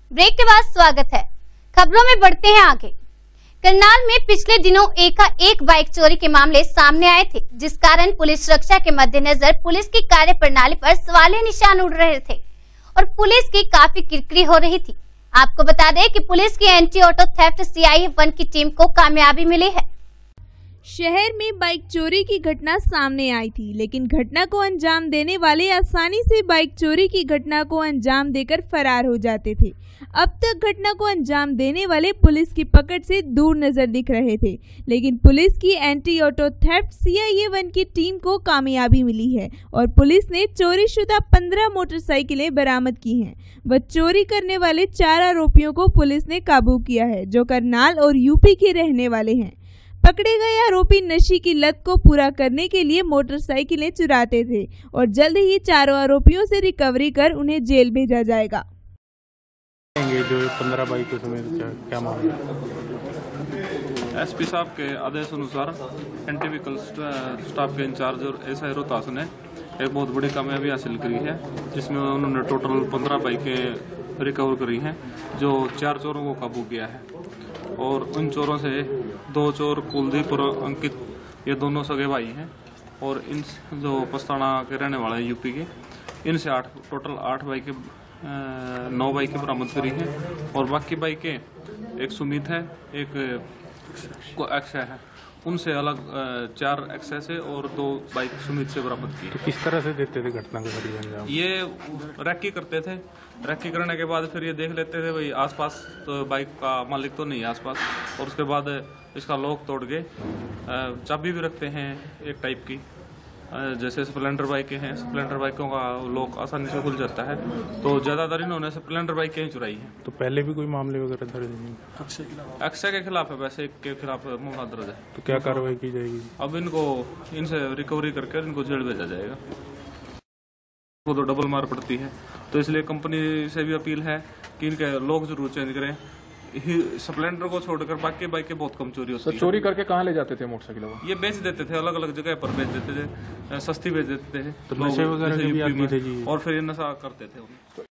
Break के बाद स्वागत है। खबरों में बढ़ते हैं आगे। करनाल में पिछले दिनों एक बाइक चोरी के मामले सामने आए थे, जिस कारण पुलिस सुरक्षा के मद्देनजर पुलिस की कार्य प्रणाली पर सवालिया निशान उड़ रहे थे और पुलिस की काफी किरकिरी हो रही थी। आपको बता दें कि पुलिस की एंटी ऑटो थेफ्ट CIF1 की टीम को कामयाबी मिली है। शहर में बाइक चोरी की घटना सामने आई थी, लेकिन घटना को अंजाम देने वाले आसानी से बाइक चोरी की घटना को अंजाम देकर फरार हो जाते थे। अब तक घटना को अंजाम देने वाले पुलिस की पकड़ से दूर नजर दिख रहे थे, लेकिन पुलिस की एंटी ऑटो थेफ्ट CIF1 की टीम को कामयाबी मिली है और पुलिस ने चोरीशुदा 15 मोटरसाइकिलें बरामद की हैं। व चोरी करने वाले 4 आरोपियों को पुलिस ने काबू किया है, जो करनाल और यूपी के रहने वाले हैं। पकड़े गए आरोपी नशे की लत को पूरा करने के लिए मोटरसाइकिलें चुराते थे और जल्द ही चारों आरोपियों से रिकवरी कर उन्हें जेल भेजा जाएगा। जो 15 बाइक समेत क्या मामला? SP साहब के आदेश अनुसार एंटी व्हीकल स्टाफ के इंचार्ज और SI रोहतास ने एक बहुत बड़ी कामयाबी हासिल करी है, जिसमें उन्होंने टोटल 15 बाइकें रिकवर करी हैं, जो 4 चोरों को काबू किया है। और उन चोरों से 2 चोर कुलदीप और अंकित, ये दोनों सगे भाई हैं, और इन जो पस्ताना के रहने वाले हैं UP के, इनसे टोटल 8 बाइकें 9 बाइकें बरामद करी हैं। और बाकी बाइकें एक सुमित है, एक अक्षय है, उनसे अलग 4 अक्षय से और 2 बाइक सुमित से बरामद की। तो किस तरह से देते थे घटना को सही अंजाम? ये रैकी करते थे, रैकी करने के बाद फिर ये देख लेते थे भाई आसपास तो बाइक का मालिक तो नहीं है आसपास, और उसके बाद इसका लॉक तोड़ के चाबी भी रखते हैं एक टाइप की, जैसे स्प्लेंडर बाइकें हैं, स्प्लेंडर बाइकों का लॉक आसानी से खुल जाता है, तो ज्यादातर इन्होंने स्प्लेंडर बाइकें ही चुराई हैं। तो पहले भी कोई मामले वगैरह दर्ज नहीं? अक्षय के खिलाफ है, वैसे एक के खिलाफ मामला दर्ज है। तो क्या कार्रवाई की जाएगी? अब इनसे रिकवरी करके इनको जेल भेजा जाएगा। वो तो डबल मार पड़ती है, तो इसलिए कंपनी से भी अपील है कि इनके लॉक जरूर चेंज करें। स्प्लेंडर को छोड़कर बाकी बाइकें बहुत कम चोरी होती है। तो चोरी करके कहाँ ले जाते थे मोटरसाइकिलों को? ये बेच देते थे, अलग अलग जगह पर बेच देते थे, सस्ती बेच देते थे, तो नशे वगैरह की भी आदमी थे जी, और फिर ये नशा करते थे।